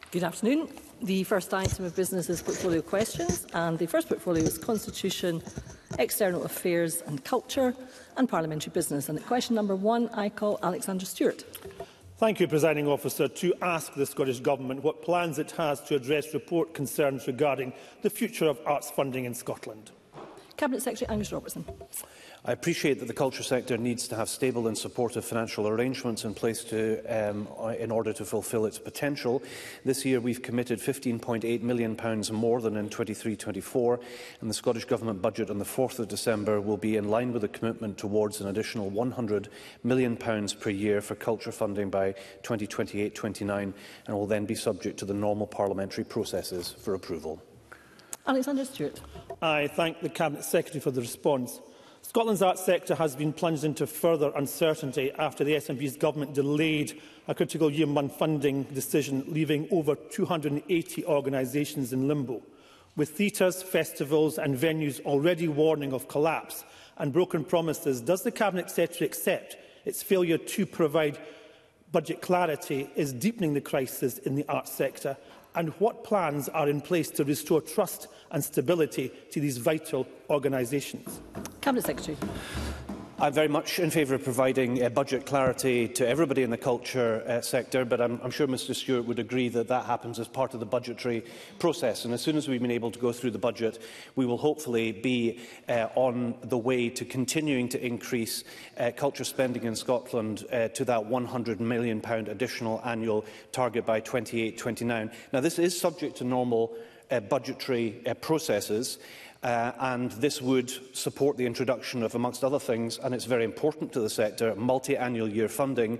Good afternoon. The first item of business is portfolio questions, and the first portfolio is Constitution, External Affairs and Culture and Parliamentary Business. And at question number 1, I call Alexander Stewart. Thank you, Presiding Officer, to ask the Scottish Government what plans it has to address report concerns regarding the future of arts funding in Scotland. Cabinet Secretary Angus Robertson. I appreciate that the culture sector needs to have stable and supportive financial arrangements in place in order to fulfil its potential. This year we've committed £15.8 million more than in 23-24, and the Scottish Government budget on the 4th of December will be in line with the commitment towards an additional £100 million per year for culture funding by 2028-29, and will then be subject to the normal parliamentary processes for approval. Alexander Stewart. I thank the Cabinet Secretary for the response. Scotland's arts sector has been plunged into further uncertainty after the SNP's government delayed a critical Year 1 funding decision, leaving over 280 organisations in limbo. With theatres, festivals and venues already warning of collapse and broken promises, does the Cabinet Secretary accept its failure to provide budget clarity is deepening the crisis in the arts sector? And what plans are in place to restore trust and stability to these vital organisations? Cabinet Secretary. I'm very much in favour of providing budget clarity to everybody in the culture sector, but I'm sure Mr Stewart would agree that that happens as part of the budgetary process. And as soon as we've been able to go through the budget, we will hopefully be on the way to continuing to increase culture spending in Scotland to that £100 million additional annual target by 28-29. Now, this is subject to normal budgetary processes. And this would support the introduction of, amongst other things, and it's very important to the sector, multi-annual year funding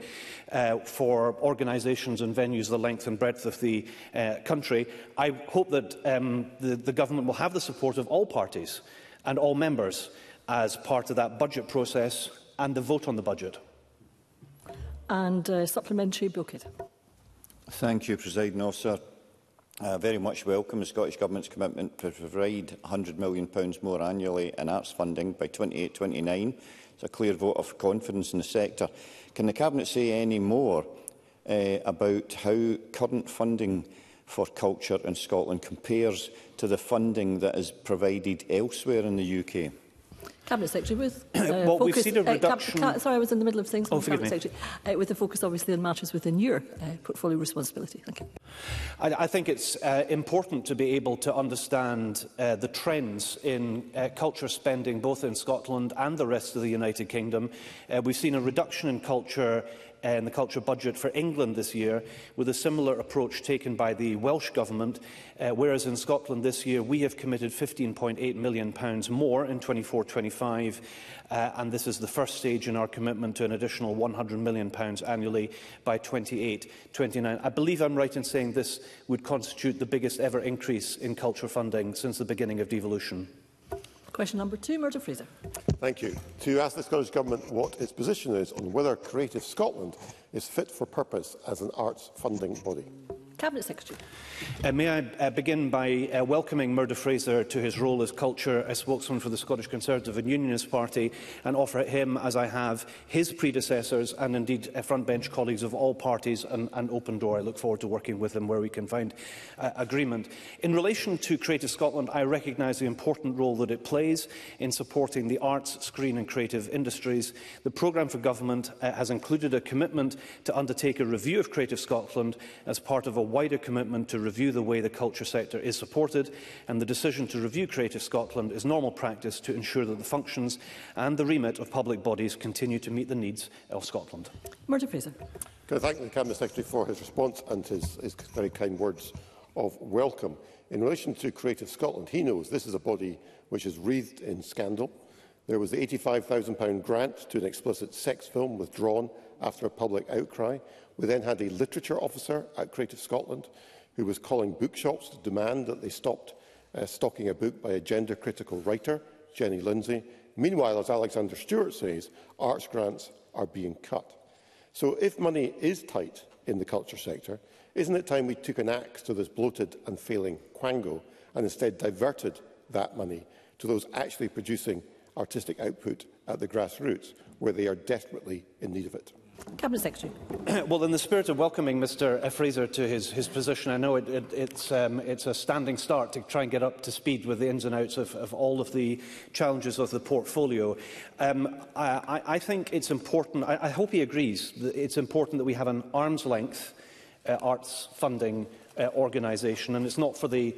for organisations and venues the length and breadth of the country. I hope that the Government will have the support of all parties and all members as part of that budget process and the vote on the budget. And supplementary, Bill Kidd. Thank you, Presiding Officer. I very much welcome the Scottish Government's commitment to provide £100 million more annually in arts funding by 28-29. It's a clear vote of confidence in the sector. Can the Cabinet say any more about how current funding for culture in Scotland compares to the funding that is provided elsewhere in the UK? Cabinet Secretary, with well, focus, we've seen a reduction. Sorry, I was in the middle of saying something. Cabinet Secretary, with the focus obviously on matters within your portfolio responsibility. Thank you. I think it's important to be able to understand the trends in culture spending both in Scotland and the rest of the United Kingdom. We've seen a reduction in culture in the culture budget for England this year, with a similar approach taken by the Welsh Government, whereas in Scotland this year we have committed £15.8 million more in 24-25, and this is the first stage in our commitment to an additional £100 million annually by 28-29. I believe I'm right in saying this would constitute the biggest ever increase in culture funding since the beginning of devolution. Question number 2, Murdo Fraser. Thank you. To ask the Scottish Government what its position is on whether Creative Scotland is fit for purpose as an arts funding body. Cabinet Secretary. May I begin by welcoming Murdo Fraser to his role as culture spokesman for the Scottish Conservative and Unionist Party, and offer him, as I have, his predecessors and indeed front-bench colleagues of all parties an open door. I look forward to working with him where we can find agreement. In relation to Creative Scotland, I recognise the important role that it plays in supporting the arts, screen and creative industries. The programme for government has included a commitment to undertake a review of Creative Scotland as part of a wider commitment to review the way the culture sector is supported, and the decision to review Creative Scotland is normal practice to ensure that the functions and the remit of public bodies continue to meet the needs of Scotland. Murdo Fraser. Can I thank the Cabinet Secretary for his response and his very kind words of welcome. In relation to Creative Scotland, he knows this is a body which is wreathed in scandal. There was the £85,000 grant to an explicit sex film withdrawn after a public outcry. We then had a literature officer at Creative Scotland who was calling bookshops to demand that they stopped stocking a book by a gender-critical writer, Jenny Lindsay. Meanwhile, as Alexander Stewart says, arts grants are being cut. So if money is tight in the culture sector, isn't it time we took an axe to this bloated and failing quango and instead diverted that money to those actually producing artistic output at the grassroots, where they are desperately in need of it? Cabinet Secretary. Well, in the spirit of welcoming Mr Fraser to his position, I know it's a standing start to try and get up to speed with the ins and outs of all of the challenges of the portfolio. I think it's important, I hope he agrees, that it's important that we have an arm's length arts funding organisation, and it's not for the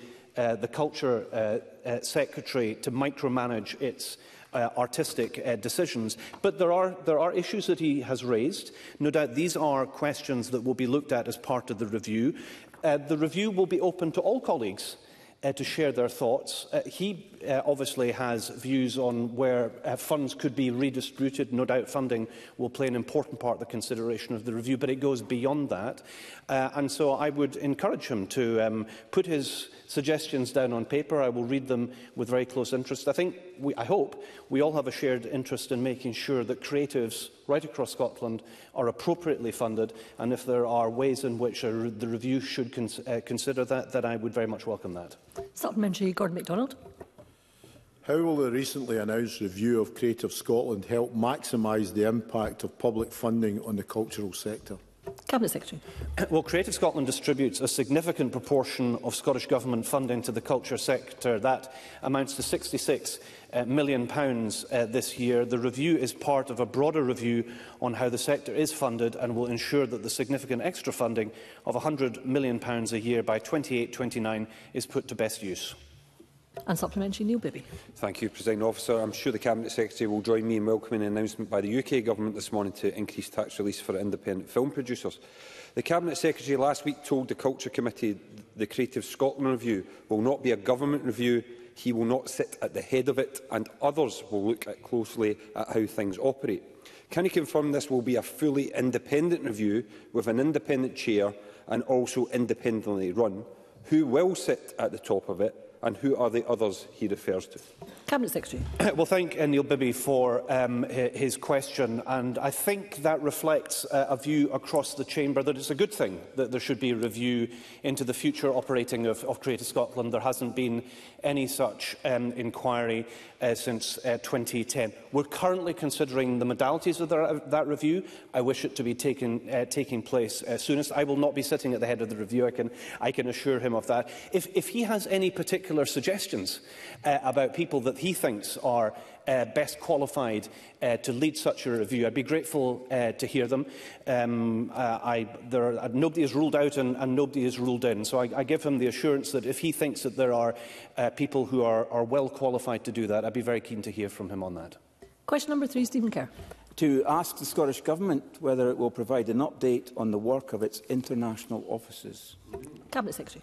Culture Secretary to micromanage its artistic decisions. But there are issues that he has raised. No doubt these are questions that will be looked at as part of the review. The review will be open to all colleagues to share their thoughts. He obviously has views on where funds could be redistributed. No doubt funding will play an important part of the consideration of the review, but it goes beyond that. And so I would encourage him to put his suggestions down on paper. I will read them with very close interest. I hope we all have a shared interest in making sure that creatives right across Scotland are appropriately funded, and if there are ways in which the review should consider that, then I would very much welcome that. Supplementary, Gordon MacDonald. How will the recently announced review of Creative Scotland help maximise the impact of public funding on the cultural sector? Cabinet Secretary. Well, Creative Scotland distributes a significant proportion of Scottish Government funding to the culture sector. That amounts to £66 million this year. The review is part of a broader review on how the sector is funded and will ensure that the significant extra funding of £100 million a year by 28-29 is put to best use. And supplementary, Neil Bibby. Thank you, Presiding Officer. I'm sure the Cabinet Secretary will join me in welcoming the announcement by the UK Government this morning to increase tax release for independent film producers. The Cabinet Secretary last week told the Culture Committee the Creative Scotland review will not be a government review. He will not sit at the head of it, and others will look closely at how things operate. Can he confirm this will be a fully independent review with an independent chair and also independently run? Who will sit at the top of it? And who are the others he refers to? Cabinet Secretary. Well, thank Neil Bibby for his question, and I think that reflects a view across the chamber that it's a good thing that there should be a review into the future operating of Creative Scotland. There hasn't been any such inquiry since 2010. We're currently considering the modalities of that review. I wish it to be taking place soonest. I will not be sitting at the head of the review. I can assure him of that. If he has any particular suggestions about people that he thinks are best qualified to lead such a review, I'd be grateful to hear them. Nobody is ruled out and nobody is ruled in, so I give him the assurance that if he thinks that there are people who are well qualified to do that, I'd be very keen to hear from him on that. Question number 3, Stephen Kerr. To ask the Scottish Government whether it will provide an update on the work of its international offices. Cabinet Secretary.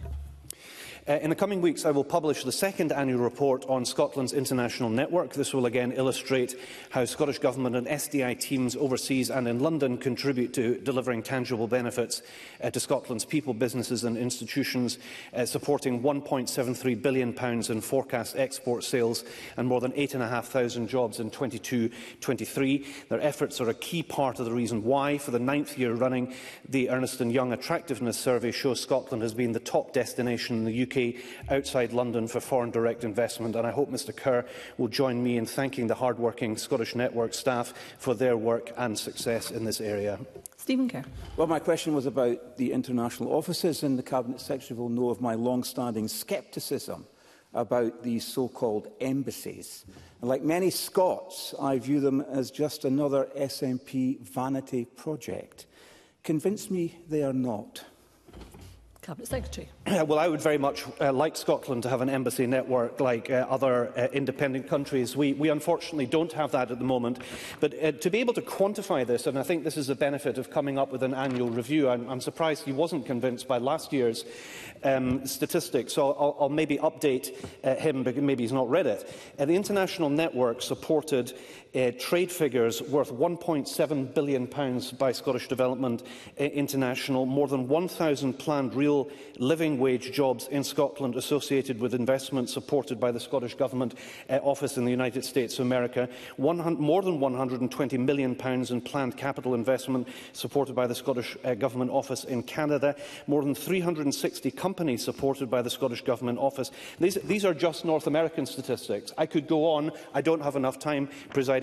In the coming weeks, I will publish the second annual report on Scotland's international network. This will again illustrate how Scottish Government and SDI teams overseas and in London contribute to delivering tangible benefits to Scotland's people, businesses and institutions, supporting £1.73 billion in forecast export sales and more than 8,500 jobs in 22-23. Their efforts are a key part of the reason why, for the 9th year running, the Ernst & Young Attractiveness Survey shows Scotland has been the top destination in the UK outside London for foreign direct investment, and I hope Mr Kerr will join me in thanking the hard-working Scottish Network staff for their work and success in this area. Stephen Kerr. Well, my question was about the international offices, and the Cabinet Secretary will know of my long-standing scepticism about these so-called embassies. And like many Scots, I view them as just another SNP vanity project. Convince me they are not. Cabinet Secretary. Well, I would very much like Scotland to have an embassy network like other independent countries. We unfortunately don't have that at the moment. But to be able to quantify this, and I think this is the benefit of coming up with an annual review, I'm surprised he wasn't convinced by last year's statistics, so I'll maybe update him, because maybe he's not read it. The international network supported trade figures worth £1.7 billion by Scottish Development International, more than 1,000 planned real living wage jobs in Scotland associated with investment supported by the Scottish Government Office in the United States of America, more than £120 million in planned capital investment supported by the Scottish Government Office in Canada, more than 360 companies supported by the Scottish Government Office. These are just North American statistics. I could go on. I don't have enough time, Presiding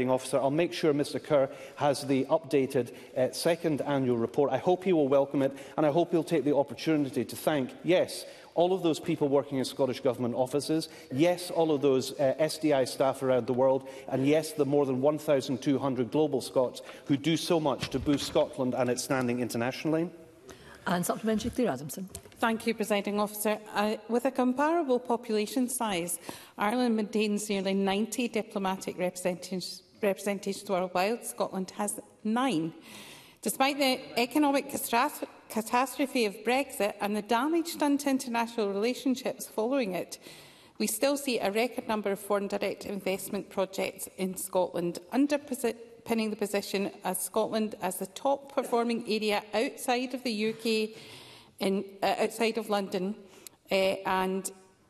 Presiding Officer, I'll make sure Mr Kerr has the updated second annual report. I hope he will welcome it, and I hope he'll take the opportunity to thank, yes, all of those people working in Scottish Government offices, yes, all of those SDI staff around the world, and yes, the more than 1,200 global Scots who do so much to boost Scotland and its standing internationally. And supplementary, Claire Adamson. Thank you, Presiding Officer. With a comparable population size, Ireland maintains nearly 90 diplomatic representations worldwide. Scotland has 9. Despite the economic catastrophe of Brexit and the damage done to international relationships following it, we still see a record number of foreign direct investment projects in Scotland, underpinning the position of Scotland as the top performing area outside of the UK, outside of London, and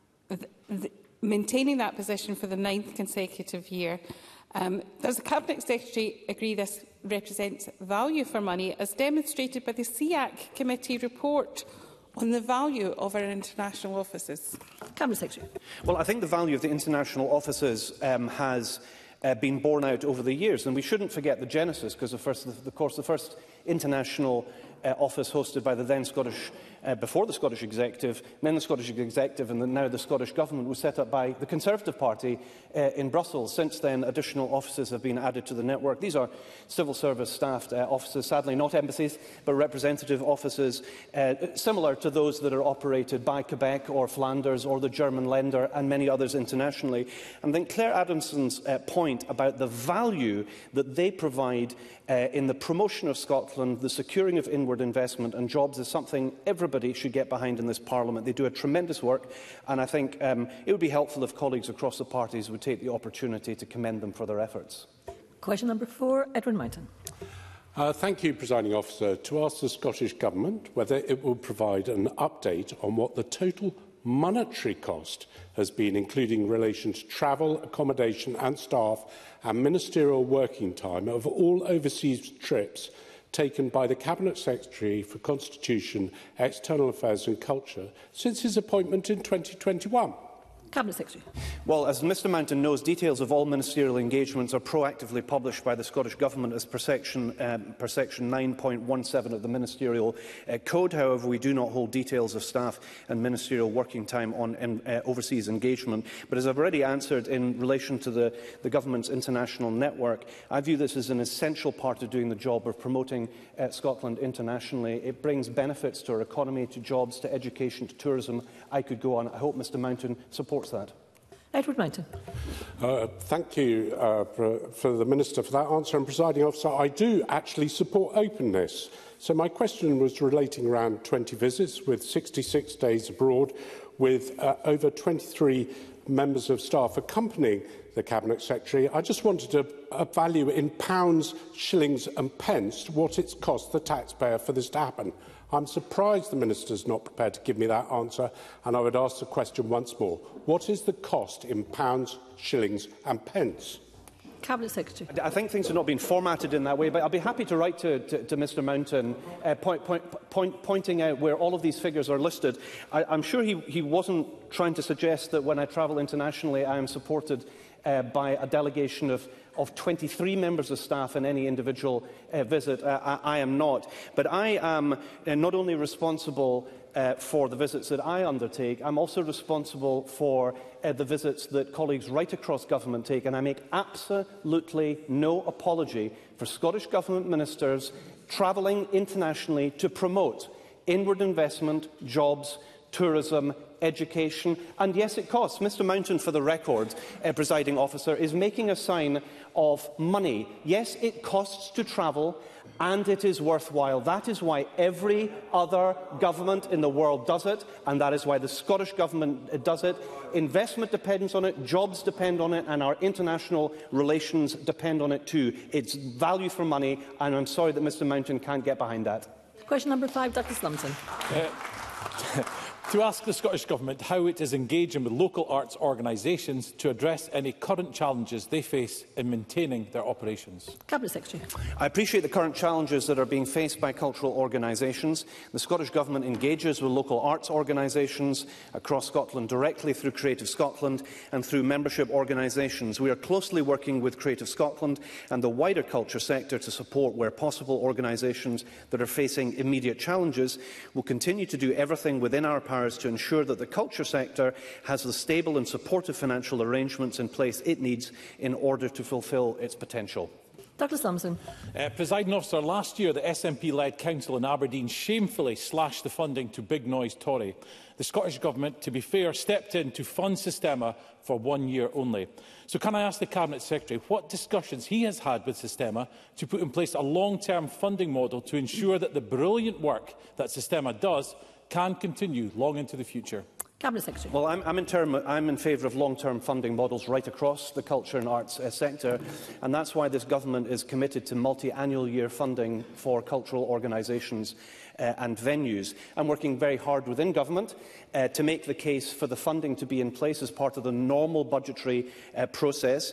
maintaining that position for the 9th consecutive year. Does the Cabinet Secretary agree this represents value for money, as demonstrated by the SEAC Committee report on the value of our international offices? Cabinet Secretary. Well, I think the value of the international offices has been borne out over the years, and we shouldn't forget the genesis, because of course the first international office hosted by the then Scottish, before the Scottish Executive, then the Scottish Executive and now the Scottish Government was set up by the Conservative Party in Brussels. Since then, additional offices have been added to the network. These are civil service staffed offices, sadly not embassies, but representative offices, similar to those that are operated by Quebec or Flanders or the German Länder and many others internationally. And then Claire Adamson's point about the value that they provide in the promotion of Scotland, the securing of inward investment and jobs is something everybody should get behind in this Parliament. They do a tremendous work, and I think it would be helpful if colleagues across the parties would take the opportunity to commend them for their efforts. Question number 4, Edwin Mountain. Thank you, Presiding Officer. To ask the Scottish Government whether it will provide an update on what the total monetary cost has been, including in relation to travel, accommodation and staff and ministerial working time of all overseas trips taken by the Cabinet Secretary for Constitution, External Affairs and Culture since his appointment in 2021. Cabinet Secretary. Well, as Mr Mountain knows, details of all ministerial engagements are proactively published by the Scottish Government as per section 9.17 of the Ministerial Code. However, we do not hold details of staff and ministerial working time on overseas engagement. But as I've already answered in relation to the Government's international network, I view this as an essential part of doing the job of promoting Scotland internationally. It brings benefits to our economy, to jobs, to education, to tourism. I could go on. I hope Mr Mountain supports that. Edward Mountain. Thank you for the Minister for that answer. And, Presiding Officer, I do actually support openness. So my question was relating around 20 visits with 66 days abroad, with over 23 members of staff accompanying the Cabinet Secretary. I just wanted to value in pounds, shillings and pence what it's cost the taxpayer for this to happen. I'm surprised the Minister is not prepared to give me that answer, and I would ask the question once more. What is the cost in pounds, shillings and pence? Cabinet Secretary. I think things have not been formatted in that way, but I'll be happy to write to Mr Mountain pointing out where all of these figures are listed. I'm sure he wasn't trying to suggest that when I travel internationally I am supported by a delegation of 23 members of staff in any individual visit. I am not. But I am not only responsible for the visits that I undertake, I'm also responsible for the visits that colleagues right across government take, and I make absolutely no apology for Scottish Government ministers travelling internationally to promote inward investment, jobs, tourism, education, and yes, it costs. Mr Mountain, for the record, Presiding Officer, is making a sign of money. Yes, it costs to travel, and it is worthwhile. That is why every other government in the world does it, and that is why the Scottish Government does it. Investment depends on it, jobs depend on it, and our international relations depend on it too. It's value for money, and I'm sorry that Mr Mountain can't get behind that. Question number 5, Douglas Lumpton. to ask the Scottish Government how it is engaging with local arts organisations to address any current challenges they face in maintaining their operations. Cabinet Secretary. I appreciate the current challenges that are being faced by cultural organisations. The Scottish Government engages with local arts organisations across Scotland directly through Creative Scotland and through membership organisations. We are closely working with Creative Scotland and the wider culture sector to support, where possible, organisations that are facing immediate challenges. We'll continue to do everything within our powers to ensure that the culture sector has the stable and supportive financial arrangements in place it needs in order to fulfil its potential. Douglas Thompson. Presiding Officer, last year the SNP-led council in Aberdeen shamefully slashed the funding to Big Noise Tory. The Scottish Government, to be fair, stepped in to fund Sistema for 1 year only. So can I ask the Cabinet Secretary what discussions he has had with Sistema to put in place a long-term funding model to ensure that the brilliant work that Sistema does can continue long into the future? Cabinet Secretary. Well, I'm in favour of long-term funding models right across the culture and arts sector, and that's why this government is committed to multi-annual year funding for cultural organisations and venues. I'm working very hard within government to make the case for the funding to be in place as part of the normal budgetary process,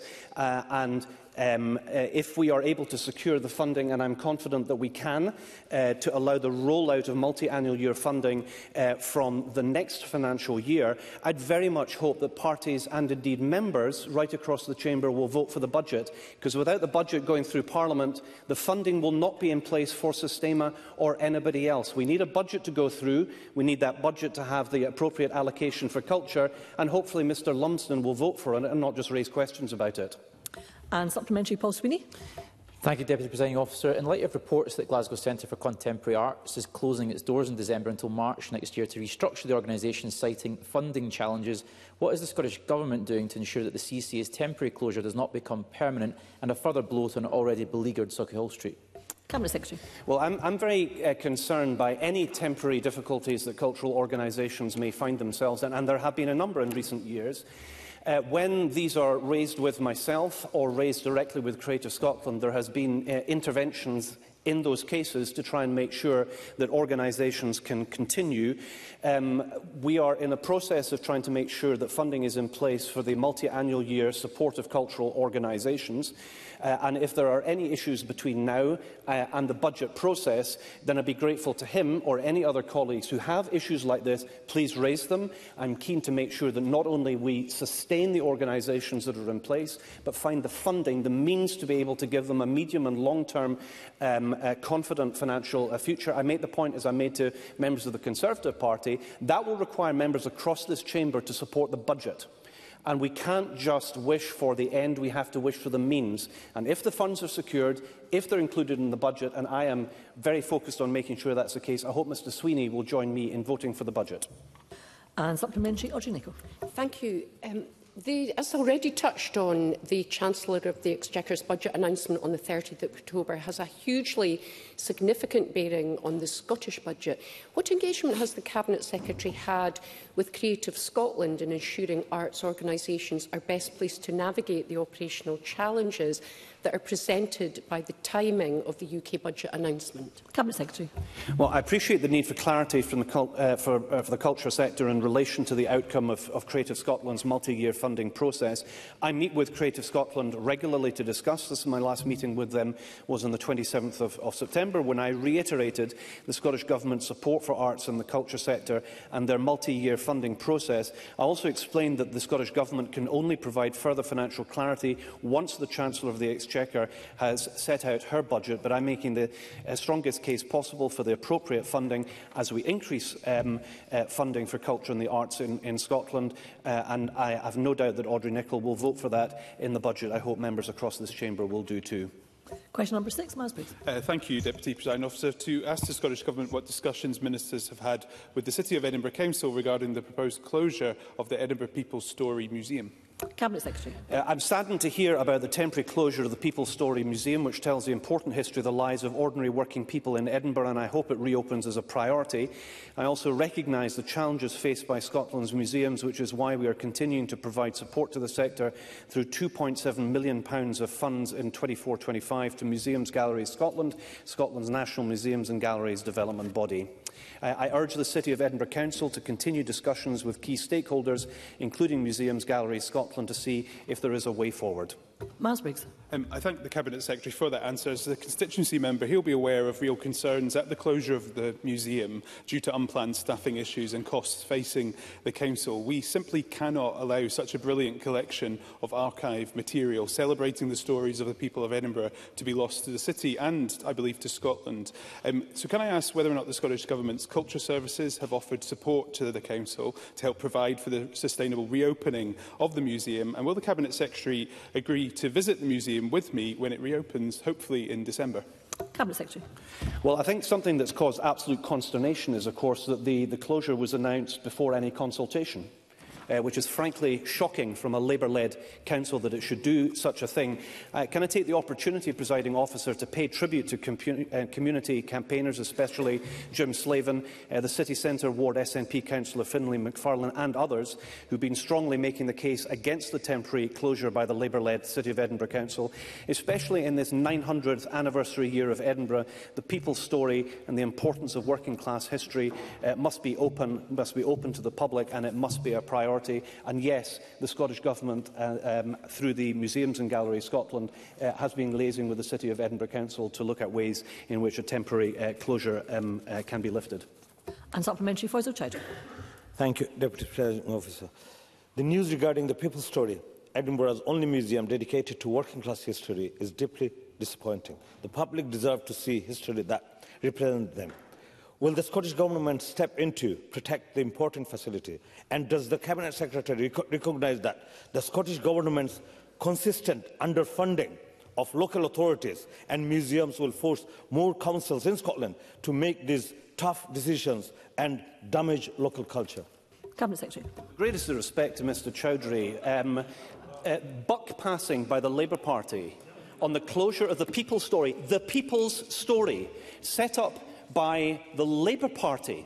if we are able to secure the funding, and I'm confident that we can, to allow the rollout of multi-annual year funding from the next financial year, I'd very much hope that parties and indeed members right across the chamber will vote for the budget, because without the budget going through Parliament, the funding will not be in place for Sistema or anybody else. We need a budget to go through. We need that budget to have the appropriate allocation for culture, and hopefully Mr Lumsden will vote for it and not just raise questions about it. And supplementary, Paul Sweeney. Thank you, Deputy Presiding Officer. In light of reports that Glasgow Centre for Contemporary Arts is closing its doors in December until March next year to restructure the organisation, citing funding challenges, what is the Scottish Government doing to ensure that the CCA's temporary closure does not become permanent and a further blow to an already beleaguered Sauchiehall Street? Cabinet Secretary. Well, I'm very concerned by any temporary difficulties that cultural organisations may find themselves in, and there have been a number in recent years. When these are raised with myself or raised directly with Creative Scotland, there has been interventions in those cases to try and make sure that organisations can continue. We are in a process of trying to make sure that funding is in place for the multi-annual year support of cultural organisations. And if there are any issues between now and the budget process, then I'd be grateful to him or any other colleagues who have issues like this, please raise them. I'm keen to make sure that not only we sustain the organisations that are in place, but find the funding, the means to be able to give them a medium and long-term confident financial future. I make the point, as I made to members of the Conservative Party, that will require members across this chamber to support the budget. And we can't just wish for the end, we have to wish for the means. And if the funds are secured, if they're included in the budget, and I am very focused on making sure that's the case, I hope Mr Sweeney will join me in voting for the budget. And supplementary, Audrey Nicholl. Thank you. As already touched on, the Chancellor of the Exchequer's budget announcement on the 30th of October has a hugely significant bearing on the Scottish budget. What engagement has the Cabinet Secretary had with Creative Scotland in ensuring arts organisations are best placed to navigate the operational challenges that are presented by the timing of the UK budget announcement? Cabinet Secretary. Well, I appreciate the need for clarity from for the culture sector in relation to the outcome of Creative Scotland's multi-year funding process. I meet with Creative Scotland regularly to discuss this. My last meeting with them was on the 27th of September, when I reiterated the Scottish Government's support for arts and the culture sector and their multi-year funding process. I also explained that the Scottish Government can only provide further financial clarity once the Chancellor of the Exchequer has set out her budget, but I'm making the strongest case possible for the appropriate funding as we increase funding for culture and the arts in Scotland, and I have no doubt that Audrey Nicholl will vote for that in the budget. I hope members across this chamber will do too. Question number 6, Miles, please. Thank you, Deputy Presiding Officer. To ask the Scottish Government what discussions ministers have had with the City of Edinburgh Council regarding the proposed closure of the Edinburgh People's Story Museum. Cabinet Secretary. I'm saddened to hear about the temporary closure of the People's Story Museum, which tells the important history of the lives of ordinary working people in Edinburgh, and I hope it reopens as a priority. I also recognise the challenges faced by Scotland's museums, which is why we are continuing to provide support to the sector through £2.7 million of funds in 24-25 to Museums Galleries Scotland, Scotland's National Museums and Galleries Development Body. I urge the City of Edinburgh Council to continue discussions with key stakeholders, including Museums Galleries Scotland, to see if there is a way forward. Miles Briggs. I thank the Cabinet Secretary for that answer. As a constituency member, he'll be aware of real concerns at the closure of the museum due to unplanned staffing issues and costs facing the Council. We simply cannot allow such a brilliant collection of archive material celebrating the stories of the people of Edinburgh to be lost to the city and, I believe, to Scotland. So can I ask whether or not the Scottish Government's culture services have offered support to the Council to help provide for the sustainable reopening of the museum, and will the Cabinet Secretary agree to visit the museum with me when it reopens, hopefully in December? Cabinet Secretary. Well, I think something that's caused absolute consternation is, of course, that the closure was announced before any consultation, which is frankly shocking from a Labour-led council that it should do such a thing. Can I take the opportunity, presiding officer, to pay tribute to community campaigners, especially Jim Slavin, the City Centre Ward SNP councillor Finlay McFarlane and others who have been strongly making the case against the temporary closure by the Labour-led City of Edinburgh Council, especially in this 900th anniversary year of Edinburgh. The people's story and the importance of working-class history must be open to the public, and it must be a priority. And yes, the Scottish Government, through the Museums and Galleries Scotland, has been liaising with the City of Edinburgh Council to look at ways in which a temporary closure can be lifted. And supplementary, Faisal Chowdhury. Thank you, Deputy Presiding Officer. The news regarding the People's Story, Edinburgh's only museum dedicated to working-class history, is deeply disappointing. The public deserve to see history that represents them. Will the Scottish Government step in to protect the important facility? And does the Cabinet Secretary recognise that the Scottish Government's consistent underfunding of local authorities and museums will force more councils in Scotland to make these tough decisions and damage local culture? Cabinet Secretary. Greatest respect to Mr Chowdhury. Buck passing by the Labour Party on the closure of the People's Story, set up by the Labour Party,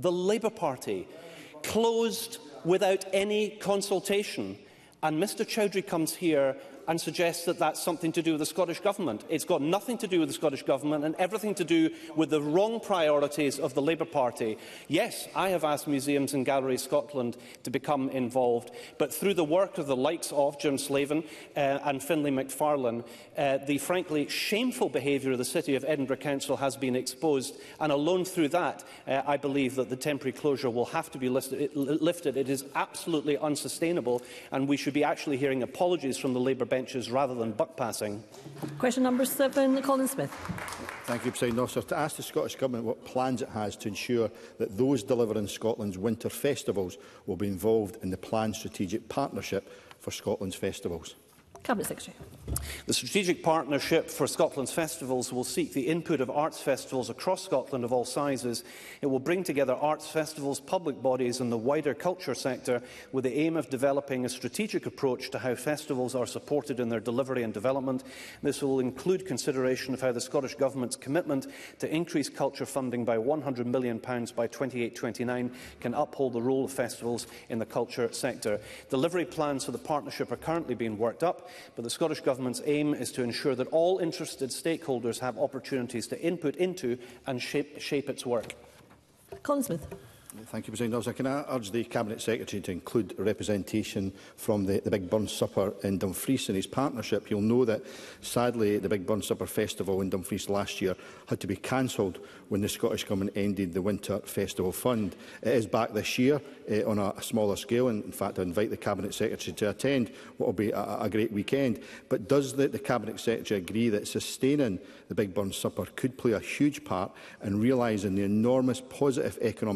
closed without any consultation. And Mr Chowdhury comes here and suggests that that's something to do with the Scottish Government. It's got nothing to do with the Scottish Government and everything to do with the wrong priorities of the Labour Party. Yes, I have asked Museums and Galleries Scotland to become involved, but through the work of the likes of Jim Slavin and Finlay McFarlane, the frankly shameful behaviour of the City of Edinburgh Council has been exposed, and alone through that, I believe that the temporary closure will have to be lifted. It is absolutely unsustainable, and we should be actually hearing apologies from the Labour benches rather than buck passing. Question number 7, Colin Smith. Thank you, President Officer. To ask the Scottish Government what plans it has to ensure that those delivering Scotland's winter festivals will be involved in the planned strategic partnership for Scotland's festivals. Cabinet Secretary. The Strategic Partnership for Scotland's Festivals will seek the input of arts festivals across Scotland of all sizes. It will bring together arts festivals, public bodies and the wider culture sector with the aim of developing a strategic approach to how festivals are supported in their delivery and development. This will include consideration of how the Scottish Government's commitment to increase culture funding by £100 million by 28-29 can uphold the role of festivals in the culture sector. Delivery plans for the partnership are currently being worked up, but the Scottish Government's aim is to ensure that all interested stakeholders have opportunities to input into and shape its work. Colin Smith. Thank you, President Officer. Can I urge the Cabinet Secretary to include representation from the Big Burn Supper in Dumfries in his partnership? You'll know that, sadly, the Big Burn Supper Festival in Dumfries last year had to be cancelled when the Scottish Government ended the Winter Festival Fund. It is back this year on a smaller scale, and in fact I invite the Cabinet Secretary to attend what will be a great weekend. But does the Cabinet Secretary agree that sustaining the Big Burn Supper could play a huge part in realising the enormous positive economic impact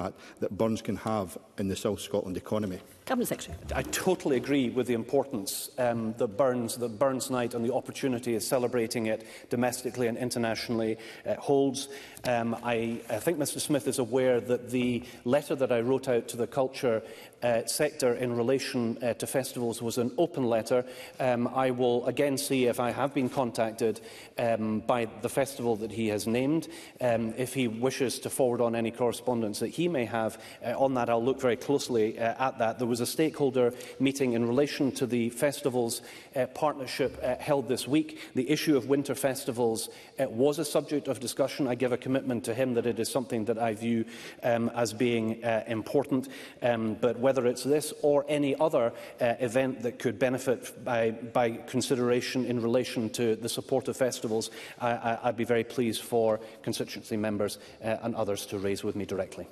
impact that Burns can have in the South Scotland economy. Cabinet Secretary. I totally agree with the importance that Burns Night and the opportunity of celebrating it domestically and internationally holds. I think Mr Smith is aware that the letter that I wrote out to the culture sector in relation to festivals was an open letter. I will again see if I have been contacted by the festival that he has named. If he wishes to forward on any correspondence that he may have on that, I'll look very closely at that. There was a stakeholder meeting in relation to the festivals partnership held this week. The issue of winter festivals was a subject of discussion. I give a commitment to him that it is something that I view as being important. But whether it's this or any other event that could benefit by consideration in relation to the support of festivals, I'd be very pleased for constituency members and others to raise with me directly.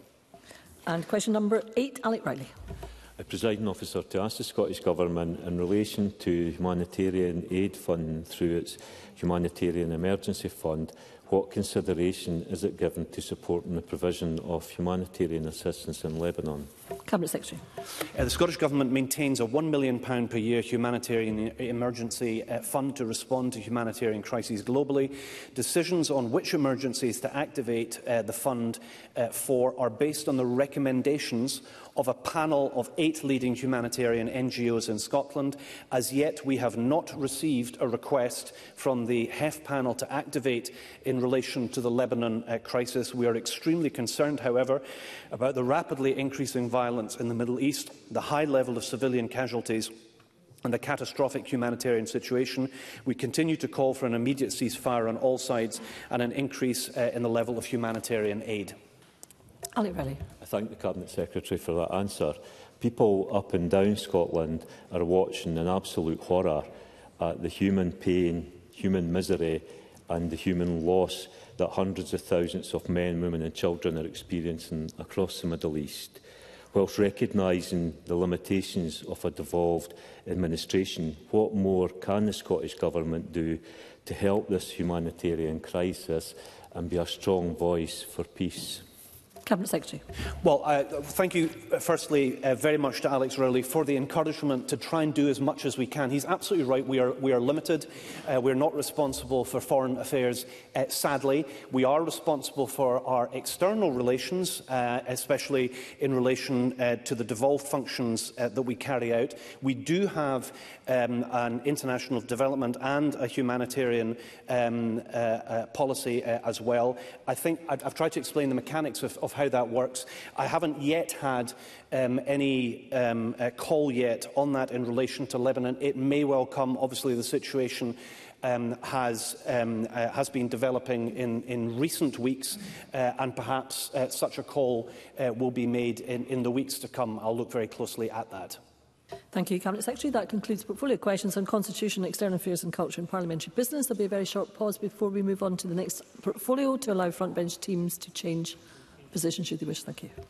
And question number 8, Alec Riley. Presiding Officer, to ask the Scottish Government in relation to humanitarian aid fund through its Humanitarian Emergency Fund, what consideration is it given to supporting the provision of humanitarian assistance in Lebanon? Cabinet Secretary. The Scottish Government maintains a £1 million per year humanitarian emergency fund to respond to humanitarian crises globally. Decisions on which emergencies to activate the fund for are based on the recommendations of a panel of 8 leading humanitarian NGOs in Scotland. As yet, we have not received a request from the HEF panel to activate in relation to the Lebanon crisis. We are extremely concerned, however, about the rapidly increasing violence in the Middle East, the high level of civilian casualties and the catastrophic humanitarian situation. We continue to call for an immediate ceasefire on all sides and an increase in the level of humanitarian aid. Alec Riley. I thank the Cabinet Secretary for that answer. People up and down Scotland are watching in absolute horror at the human pain, human misery and the human loss that hundreds of thousands of men, women and children are experiencing across the Middle East. Whilst recognising the limitations of a devolved administration, what more can the Scottish Government do to help this humanitarian crisis and be a strong voice for peace? Cabinet Secretary. Well, thank you, firstly, very much to Alex Rowley for the encouragement to try and do as much as we can. He's absolutely right. We are limited. We're not responsible for foreign affairs, sadly. We are responsible for our external relations, especially in relation to the devolved functions that we carry out. We do have an international development and a humanitarian policy as well. I think I've tried to explain the mechanics of how that works. I haven't yet had any call yet on that in relation to Lebanon. It may well come. Obviously, the situation has been developing in recent weeks, and perhaps such a call will be made in the weeks to come. I'll look very closely at that. Thank you, Cabinet Secretary. That concludes portfolio questions on Constitution, External Affairs and Culture and Parliamentary Business. There will be a very short pause before we move on to the next portfolio to allow frontbench teams to change position should they wish. Thank you.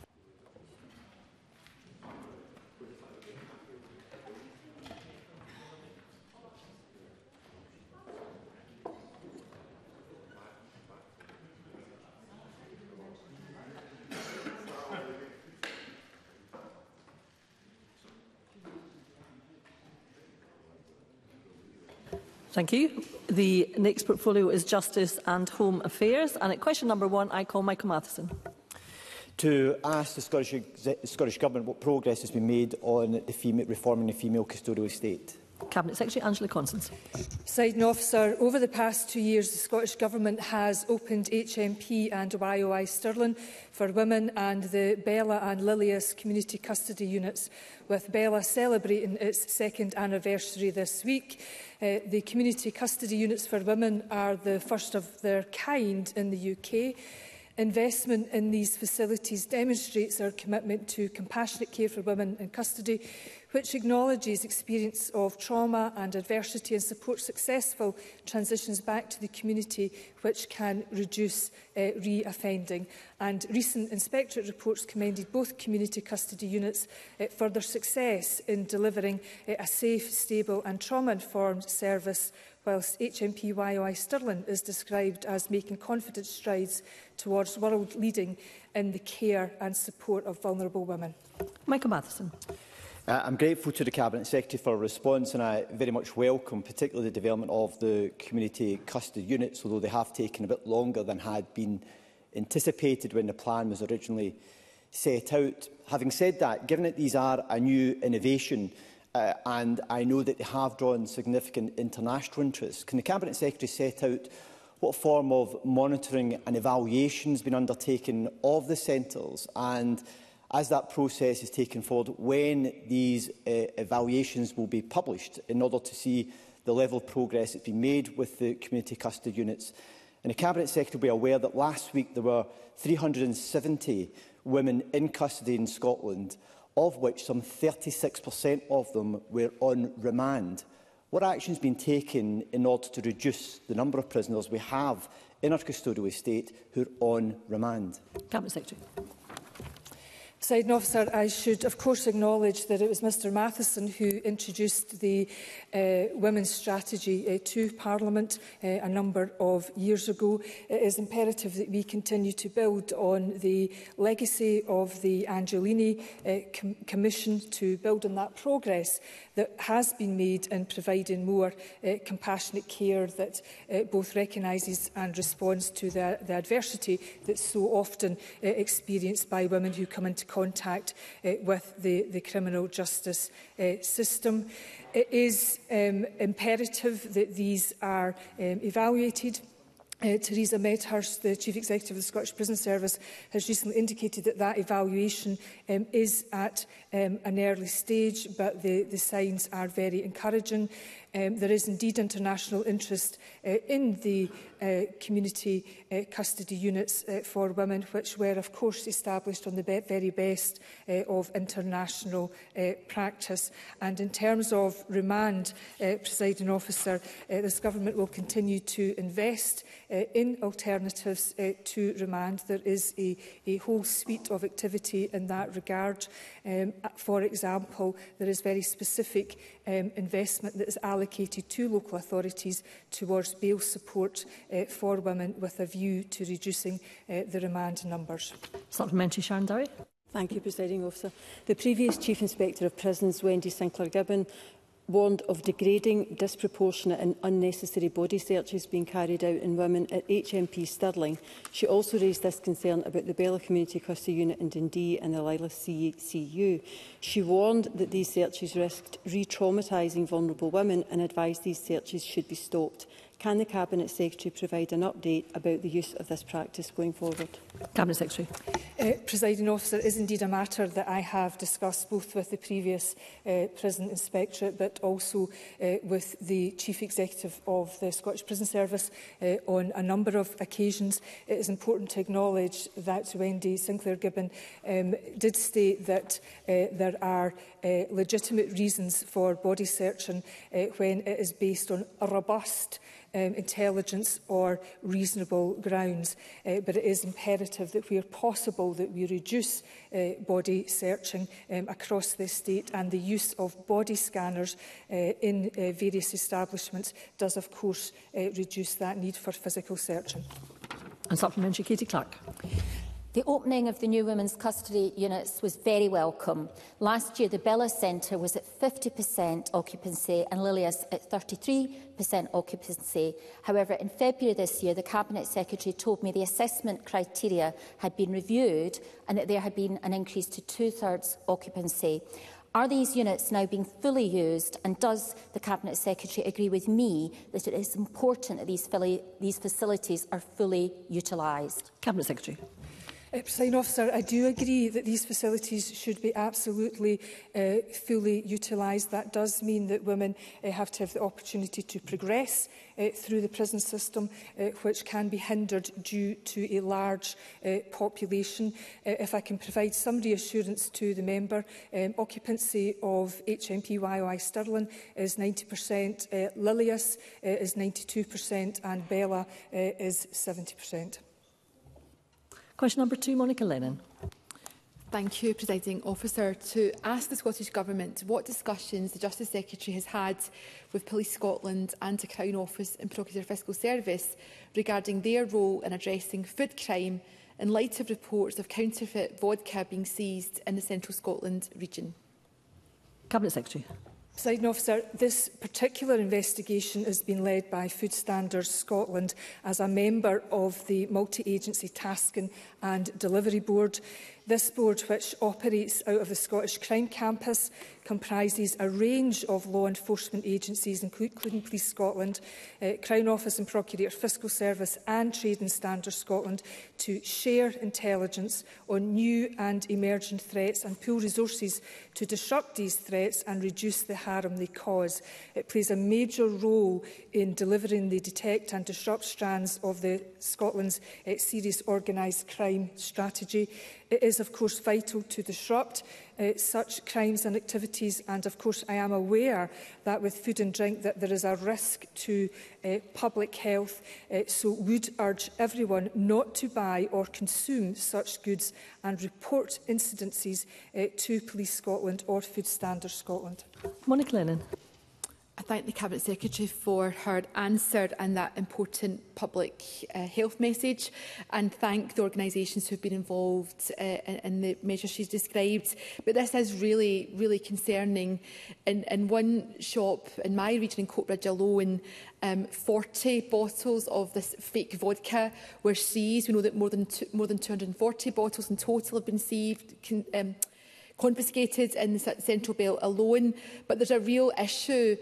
Thank you. The next portfolio is Justice and Home Affairs. And at question number 1, I call Michael Matheson. To ask the Scottish Government what progress has been made on the reforming the female custodial estate. Cabinet Secretary Angela Constance. Presiding Officer, over the past 2 years, the Scottish Government has opened HMP and YOI Stirling for women and the Bella and Lilias community custody units, with Bella celebrating its 2nd anniversary this week. The community custody units for women are the first of their kind in the UK. Investment in these facilities demonstrates our commitment to compassionate care for women in custody, which acknowledges experience of trauma and adversity and supports successful transitions back to the community, which can reduce re-offending. And recent inspectorate reports commended both community custody units for their success in delivering a safe, stable and trauma-informed service, whilst HMP YOI Stirling is described as making confident strides towards world leading in the care and support of vulnerable women. Michael Matheson. I'm grateful to the Cabinet Secretary for a response, and I very much welcome particularly the development of the community custody units, although they have taken a bit longer than had been anticipated when the plan was originally set out. Having said that, given that these are a new innovation, and I know that they have drawn significant international interest, can the Cabinet Secretary set out what form of monitoring and evaluation has been undertaken of the centres, and as that process is taken forward, when these evaluations will be published in order to see the level of progress that's been made with the community custody units? And the Cabinet Secretary will be aware that last week there were 370 women in custody in Scotland, of which some 36% of them were on remand. What action has been taken in order to reduce the number of prisoners we have in our custodial estate who are on remand? Cabinet Secretary. Presiding Officer, I should of course acknowledge that it was Mr Matheson who introduced the Women's Strategy to Parliament a number of years ago. It is imperative that we continue to build on the legacy of the Angelini Commission, to build on that progress that has been made in providing more compassionate care that both recognises and responds to the adversity that's so often experienced by women who come into contact with the criminal justice system. It is imperative that these are evaluated. Theresa Medhurst, the Chief Executive of the Scottish Prison Service, has recently indicated that that evaluation is at an early stage, but the signs are very encouraging. There is indeed international interest in the community custody units for women, which were of course established on the very best of international practice. And in terms of remand, Presiding Officer, this Government will continue to invest in alternatives to remand. There is a whole suite of activity in that regard. For example, there is very specific investment that is allocated to local authorities towards bail support for women with a view to reducing the remand numbers. Supplementary, Sharon Dowie. Thank you, Presiding Officer. The previous Chief Inspector of Prisons, Wendy Sinclair-Gibbon, warned of degrading, disproportionate and unnecessary body searches being carried out in women at HMP Stirling. She also raised this concern about the Bella Community Custody Unit in Dundee and the Lila CCU. She warned that these searches risked re-traumatising vulnerable women and advised these searches should be stopped. Can the Cabinet Secretary provide an update about the use of this practice going forward? Cabinet Secretary. Presiding Officer, is indeed a matter that I have discussed both with the previous Prison Inspectorate but also with the Chief Executive of the Scottish Prison Service on a number of occasions. It is important to acknowledge that Wendy Sinclair-Gibbon did state that there are legitimate reasons for body searching when it is based on a robust intelligence or reasonable grounds, but it is imperative that where possible that we reduce body searching across the estate, and the use of body scanners in various establishments does of course reduce that need for physical searching. And supplementary, Katie Clark. The opening of the new women's custody units was very welcome. Last year, the Bella Centre was at 50% occupancy and Lilias at 33% occupancy. However, in February this year, the Cabinet Secretary told me the assessment criteria had been reviewed and that there had been an increase to 2/3 occupancy. Are these units now being fully used, and does the Cabinet Secretary agree with me that it is important that these facilities are fully utilised? Cabinet Secretary. Presiding Officer, I do agree that these facilities should be absolutely fully utilised. That does mean that women have to have the opportunity to progress through the prison system, which can be hindered due to a large population. If I can provide some reassurance to the member, occupancy of HMP YOI Stirling is 90%, Lilias is 92% and Bella is 70%. Question number 2, Monica Lennon. Thank you, Presiding Officer. To ask the Scottish Government what discussions the Justice Secretary has had with Police Scotland and the Crown Office and Procurator Fiscal Service regarding their role in addressing food crime in light of reports of counterfeit vodka being seized in the Central Scotland region. Cabinet Secretary. Presiding Officer, this particular investigation has been led by Food Standards Scotland as a member of the Multi-Agency Tasking and Delivery Board. This board, which operates out of the Scottish Crime Campus, comprises a range of law enforcement agencies, including Police Scotland, Crown Office and Procurator Fiscal Service and Trade and Standards Scotland, to share intelligence on new and emerging threats and pool resources to disrupt these threats and reduce the harm they cause. It plays a major role in delivering the detect and disrupt strands of Scotland's serious organised crime strategy. It is, of course, vital to disrupt such crimes and activities, and of course I am aware that with food and drink that there is a risk to public health, so would urge everyone not to buy or consume such goods and report incidences to Police Scotland or Food Standards Scotland. Monica Lennon. I thank the Cabinet Secretary for her answer and that important public health message, and thank the organisations who have been involved in the measures she's described. But this is really concerning. In one shop in my region, in Coatbridge alone, 40 bottles of this fake vodka were seized. We know that more than 240 bottles in total have been seized, confiscated in the Central Belt alone. But there's a real issue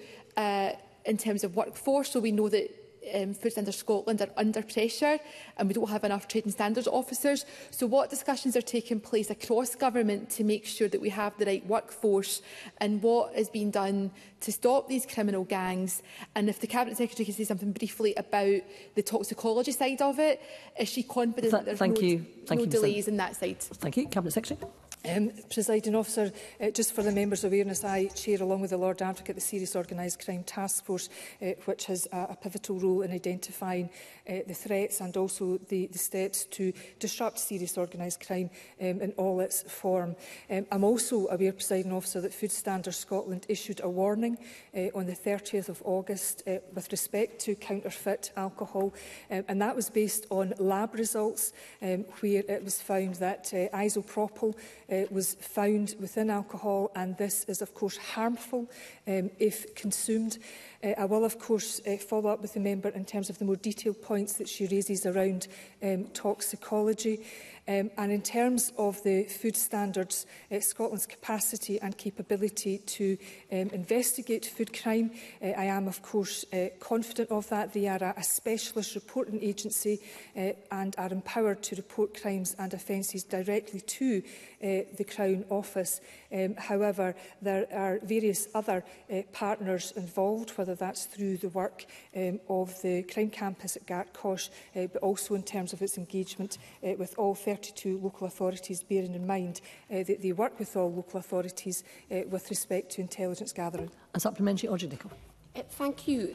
in terms of workforce. So we know that Food Standards Scotland are under pressure and we don't have enough trade and standards officers. So what discussions are taking place across government to make sure that we have the right workforce, and what is being done to stop these criminal gangs? And if the Cabinet Secretary can say something briefly about the toxicology side of it, is she confident that there's no delays in that side? Thank you. Cabinet Secretary. Presiding Officer, just for the members' awareness, I chair along with the Lord Advocate the Serious Organised Crime Task Force, which has a pivotal role in identifying the threats and also the steps to disrupt serious organised crime in all its form. I'm also aware, Presiding Officer, that Food Standards Scotland issued a warning on the 30th of August with respect to counterfeit alcohol, and that was based on lab results where it was found that isopropyl was found within alcohol, and this is of course harmful if consumed. I will of course follow up with the member in terms of the more detailed points that she raises around toxicology. And in terms of the Food Standards Scotland's capacity and capability to investigate food crime, I am of course confident of that. They are a specialist reporting agency and are empowered to report crimes and offences directly to the Crown Office. However, there are various other partners involved, whether that's through the work of the Crime Campus at Gartcosh, but also in terms of its engagement with all 32 local authorities, bearing in mind that they work with all local authorities with respect to intelligence gathering. A supplementary, Audrey Nicholl. Thank you.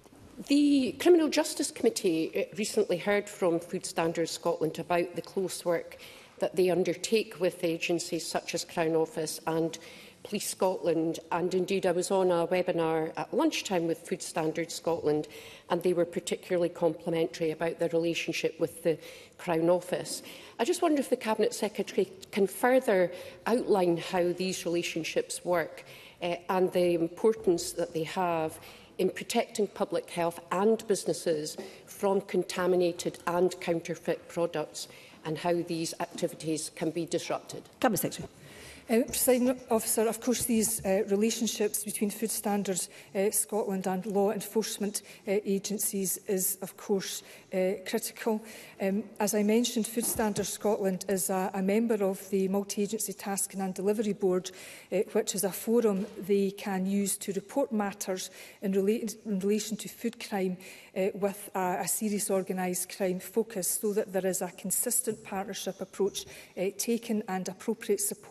The Criminal Justice Committee recently heard from Food Standards Scotland about the close work that they undertake with agencies such as Crown Office and Police Scotland, and indeed I was on a webinar at lunchtime with Food Standards Scotland, and they were particularly complimentary about their relationship with the Crown Office. I just wonder if the Cabinet Secretary can further outline how these relationships work and the importance that they have in protecting public health and businesses from contaminated and counterfeit products, and how these activities can be disrupted. Cabinet Secretary. Presiding Officer, of course these relationships between Food Standards Scotland and law enforcement agencies is of course critical. As I mentioned, Food Standards Scotland is a member of the Multi-Agency Tasking and Delivery Board, which is a forum they can use to report matters in relation to food crime with a serious organised crime focus, so that there is a consistent partnership approach taken and appropriate support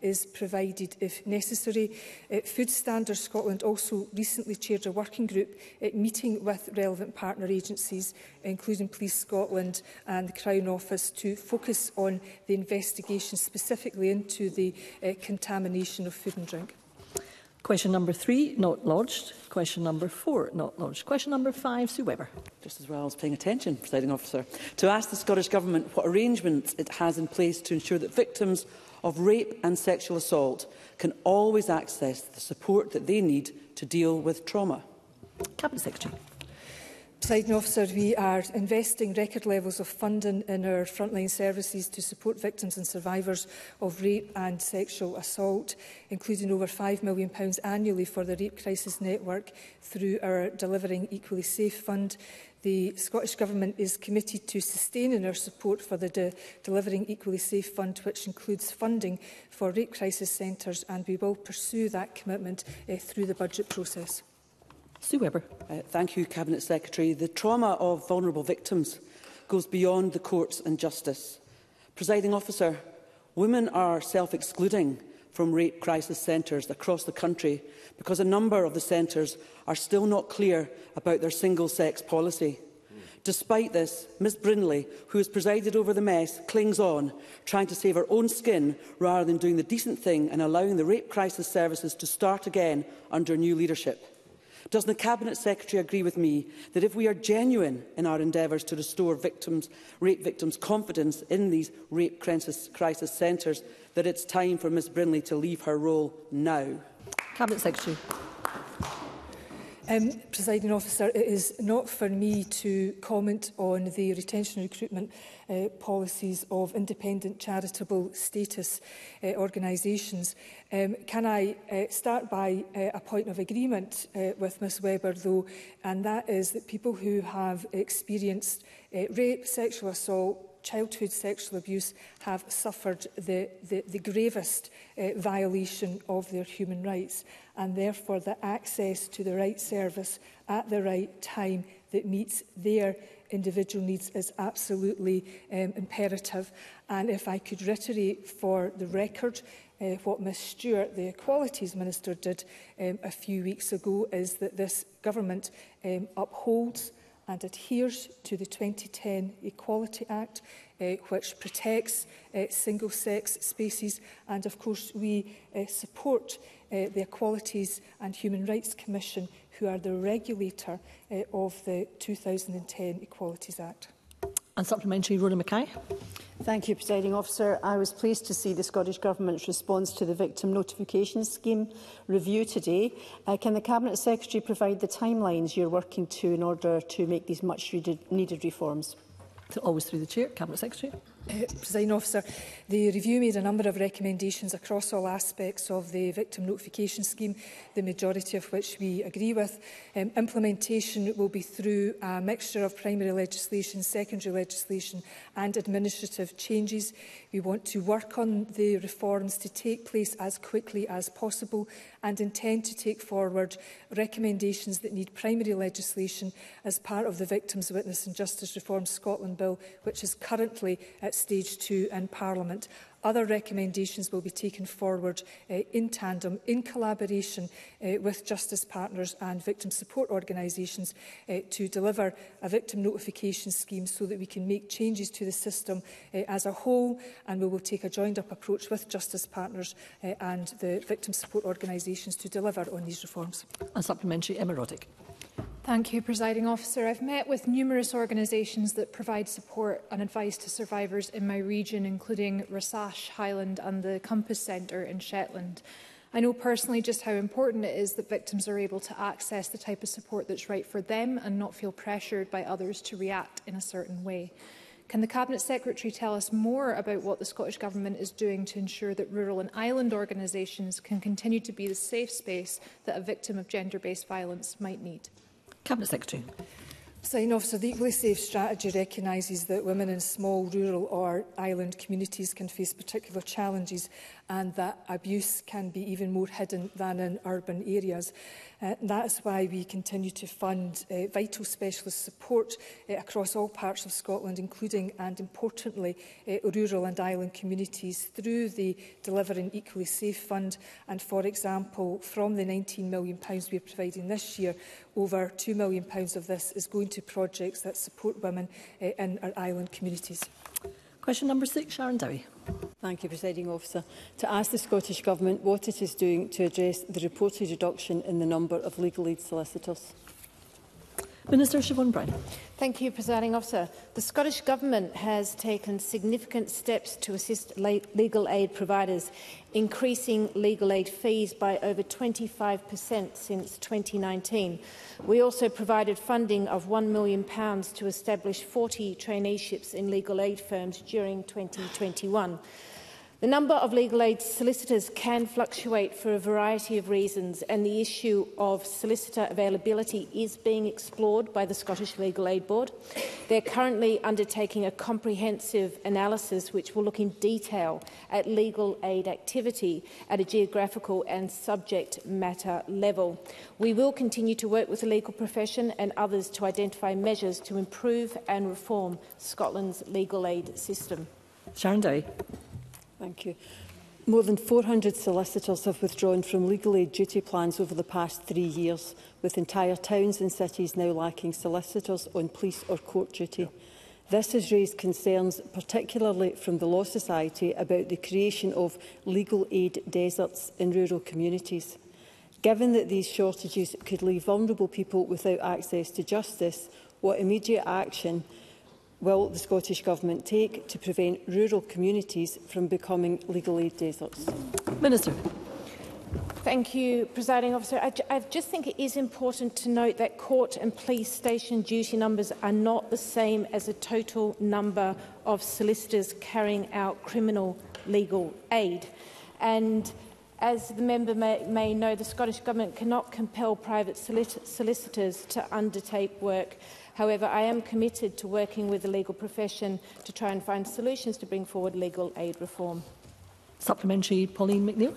is provided if necessary. Food Standards Scotland also recently chaired a working group meeting with relevant partner agencies, including Police Scotland and the Crown Office, to focus on the investigation specifically into the contamination of food and drink. Question number 3, not lodged. Question number 4, not lodged. Question number 5, Sue Webber. Just as well I was paying attention, Presiding Officer, to ask the Scottish Government what arrangements it has in place to ensure that victims of rape and sexual assault can always access the support that they need to deal with trauma. Cabinet Secretary. Presiding Officer, we are investing record levels of funding in our frontline services to support victims and survivors of rape and sexual assault, including over £5 million annually for the Rape Crisis Network through our Delivering Equally Safe Fund. The Scottish Government is committed to sustaining our support for the Delivering Equally Safe Fund, which includes funding for rape crisis centres, and we will pursue that commitment through the budget process. Sue Webber. Thank you, Cabinet Secretary. The trauma of vulnerable victims goes beyond the courts and justice. Presiding Officer, women are self-excluding from rape crisis centres across the country because a number of the centres are still not clear about their single-sex policy. Despite this, Ms Brindley, who has presided over the mess, clings on, trying to save her own skin rather than doing the decent thing and allowing the rape crisis services to start again under new leadership. Does the Cabinet Secretary agree with me that if we are genuine in our endeavours to restore rape victims' confidence in these rape crisis centres, that it's time for Ms Brindley to leave her role now? Cabinet Secretary. Presiding Officer, it is not for me to comment on the retention and recruitment policies of independent charitable status organisations. Can I start by a point of agreement with Ms Webber, though, and that is that people who have experienced rape, sexual assault, childhood sexual abuse have suffered the gravest violation of their human rights, and therefore the access to the right service at the right time that meets their individual needs is absolutely imperative. And if I could reiterate for the record what Ms Stewart, the Equalities Minister, did a few weeks ago, is that this government upholds and adheres to the 2010 Equality Act, which protects single-sex spaces. And of course, we support the Equalities and Human Rights Commission, who are the regulator of the 2010 Equalities Act. And supplementary, Rhoda Mackay. Thank you, Presiding Officer. I was pleased to see the Scottish Government's response to the Victim Notification Scheme review today. Can the Cabinet Secretary provide the timelines you're working to in order to make these much-needed reforms? Always through the Chair. Cabinet Secretary. Presiding Officer, the review made a number of recommendations across all aspects of the Victim Notification Scheme, the majority of which we agree with. Implementation will be through a mixture of primary legislation, secondary legislation and administrative changes. We want to work on the reforms to take place as quickly as possible and intend to take forward recommendations that need primary legislation as part of the Victims, Witness and Justice Reform Scotland Bill, which is currently at stage 2 in Parliament. Other recommendations will be taken forward in tandem, in collaboration with justice partners and victim support organisations to deliver a victim notification scheme so that we can make changes to the system as a whole, and we will take a joined-up approach with justice partners and the victim support organisations to deliver on these reforms. And supplementary, Emma Roddick. Thank you, Presiding Officer. I've met with numerous organisations that provide support and advice to survivors in my region, including Rasash, Highland and the Compass Centre in Shetland. I know personally just how important it is that victims are able to access the type of support that's right for them and not feel pressured by others to react in a certain way. Can the Cabinet Secretary tell us more about what the Scottish Government is doing to ensure that rural and island organisations can continue to be the safe space that a victim of gender-based violence might need? Cabinet Secretary. Signing Officer, the Equally Safe strategy recognises that women in small, rural or island communities can face particular challenges and that abuse can be even more hidden than in urban areas. That is why we continue to fund vital specialist support across all parts of Scotland, including and importantly rural and island communities through the Delivering Equally Safe Fund. And for example, from the £19 million we are providing this year, over £2 million of this is going to projects that support women in our island communities. Question number 6, Sharon Dowie. Thank you, Presiding Officer. To ask the Scottish Government what it is doing to address the reported reduction in the number of legal aid solicitors. Minister Siobhan Brown. Thank you, Presiding Officer. The Scottish Government has taken significant steps to assist legal aid providers, increasing legal aid fees by over 25% since 2019. We also provided funding of £1 million to establish 40 traineeships in legal aid firms during 2021. The number of legal aid solicitors can fluctuate for a variety of reasons, and the issue of solicitor availability is being explored by the Scottish Legal Aid Board. They are currently undertaking a comprehensive analysis which will look in detail at legal aid activity at a geographical and subject matter level. We will continue to work with the legal profession and others to identify measures to improve and reform Scotland's legal aid system. Sharon Dowie. Thank you. More than 400 solicitors have withdrawn from legal aid duty plans over the past 3 years, with entire towns and cities now lacking solicitors on police or court duty. This has raised concerns, particularly from the Law Society, about the creation of legal aid deserts in rural communities. Given that these shortages could leave vulnerable people without access to justice, what immediate action will the Scottish Government take to prevent rural communities from becoming legal aid deserts? Minister. Thank you, Presiding Officer. I just think it is important to note that court and police station duty numbers are not the same as the total number of solicitors carrying out criminal legal aid. And as the member may know, the Scottish Government cannot compel private solicitors to undertake work. However, I am committed to working with the legal profession to try and find solutions to bring forward legal aid reform. Supplementary, Pauline McNeill.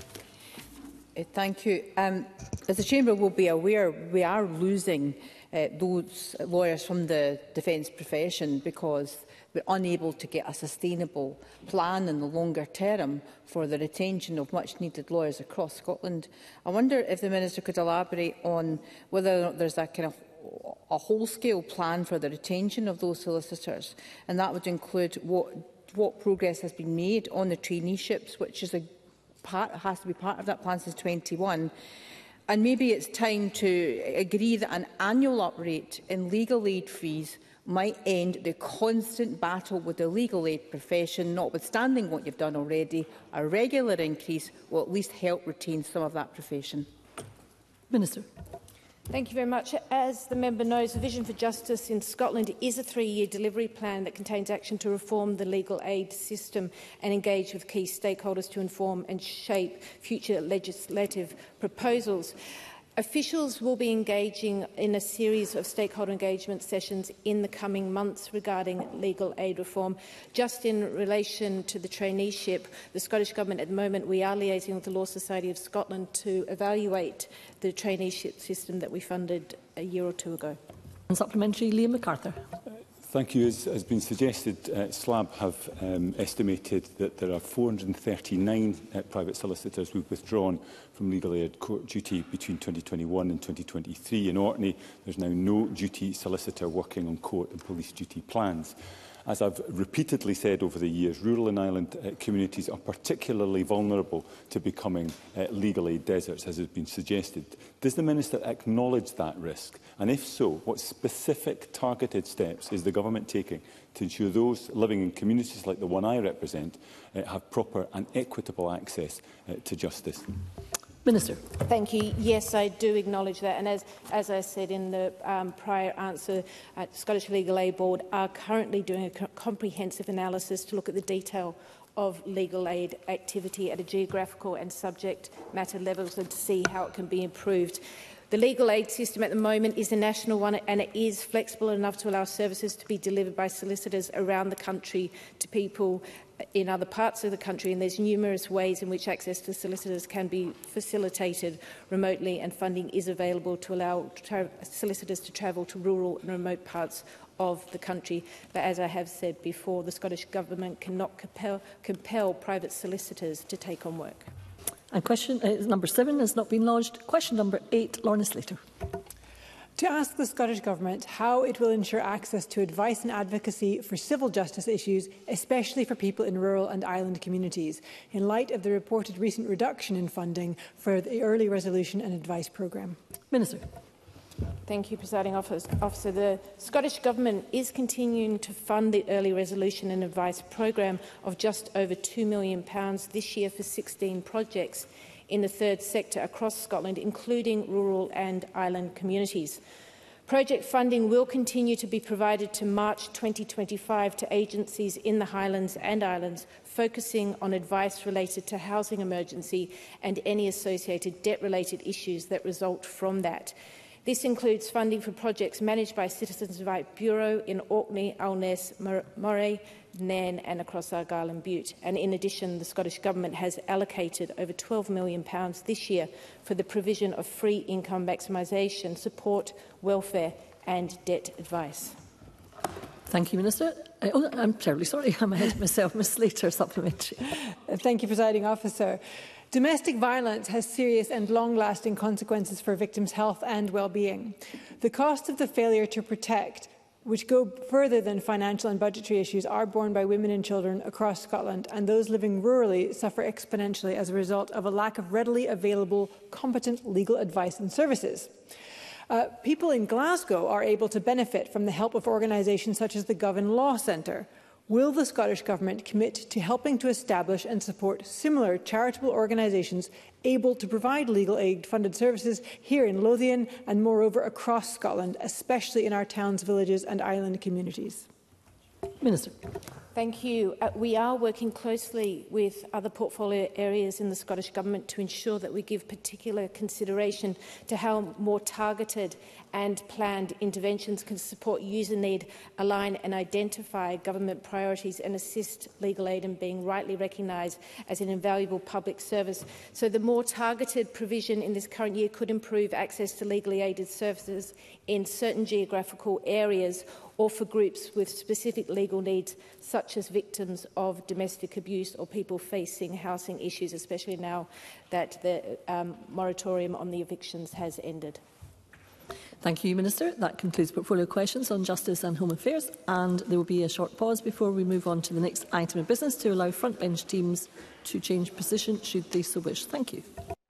Thank you. As the Chamber will be aware, we are losing those lawyers from the defence profession because we're unable to get a sustainable plan in the longer term for the retention of much-needed lawyers across Scotland. I wonder if the Minister could elaborate on whether or not there's a kind of a whole-scale plan for the retention of those solicitors, and that would include what progress has been made on the traineeships, which is has to be part of that plan since 2021. And maybe it's time to agree that an annual uprate in legal aid fees might end the constant battle with the legal aid profession. Notwithstanding what you've done already, a regular increase will at least help retain some of that profession. Minister. Thank you very much. As the member knows, the Vision for Justice in Scotland is a 3-year delivery plan that contains action to reform the legal aid system and engage with key stakeholders to inform and shape future legislative proposals. Officials will be engaging in a series of stakeholder engagement sessions in the coming months regarding legal aid reform. Just in relation to the traineeship, the Scottish Government at the moment, we are liaising with the Law Society of Scotland to evaluate the traineeship system that we funded a year or two ago. And supplementary, Liam MacArthur. Thank you. As has been suggested, SLAB have estimated that there are 439 private solicitors who have withdrawn from legal aid court duty between 2021 and 2023. In Orkney, there is now no duty solicitor working on court and police duty plans. As I've repeatedly said over the years, rural and island communities are particularly vulnerable to becoming legal aid deserts, as has been suggested. Does the Minister acknowledge that risk? And if so, what specific targeted steps is the Government taking to ensure those living in communities like the one I represent have proper and equitable access to justice? Minister. Thank you. Yes, I do acknowledge that. And as I said in the prior answer, the Scottish Legal Aid Board are currently doing a comprehensive analysis to look at the detail of legal aid activity at a geographical and subject matter levels and to see how it can be improved. The legal aid system at the moment is a national one, and it is flexible enough to allow services to be delivered by solicitors around the country to people in other parts of the country, and there's numerous ways in which access to solicitors can be facilitated remotely, and funding is available to allow solicitors to travel to rural and remote parts of the country. But as I have said before, the Scottish Government cannot compel private solicitors to take on work. And question number 7 has not been lodged. Question number 8, Lorna Slater. To ask the Scottish Government how it will ensure access to advice and advocacy for civil justice issues, especially for people in rural and island communities, in light of the reported recent reduction in funding for the Early Resolution and Advice Programme. Minister. Thank you, Presiding Officer. The Scottish Government is continuing to fund the Early Resolution and Advice Programme of just over £2 million this year for 16 projects in the third sector across Scotland, including rural and island communities. Project funding will continue to be provided to March 2025 to agencies in the Highlands and Islands, focusing on advice related to housing emergency and any associated debt-related issues that result from that. This includes funding for projects managed by Citizens Advice Bureau in Orkney, Alness, Moray, Nairn and across Argyll and Bute. And in addition, the Scottish Government has allocated over £12 million this year for the provision of free income maximisation, support, welfare and debt advice. Thank you, Minister. I'm terribly sorry, I'm ahead of myself. Ms Slater, supplementary. Thank you, Presiding Officer. Domestic violence has serious and long-lasting consequences for victims' health and well-being. The cost of the failure to protect, which go further than financial and budgetary issues, are borne by women and children across Scotland, and those living rurally suffer exponentially as a result of a lack of readily available, competent legal advice and services. People in Glasgow are able to benefit from the help of organisations such as the Govan Law Centre. Will the Scottish Government commit to helping to establish and support similar charitable organisations able to provide legal aid-funded services here in Lothian and, moreover, across Scotland, especially in our towns, villages and island communities? Minister. Thank you. We are working closely with other portfolio areas in the Scottish Government to ensure that we give particular consideration to how more targeted and planned interventions can support user need, align and identify government priorities and assist legal aid in being rightly recognised as an invaluable public service. So the more targeted provision in this current year could improve access to legally aided services in certain geographical areas or for groups with specific legal needs, such as victims of domestic abuse or people facing housing issues, especially now that the moratorium on the evictions has ended. Thank you, Minister. That concludes portfolio questions on Justice and Home Affairs, and there will be a short pause before we move on to the next item of business to allow frontbench teams to change position should they so wish. Thank you.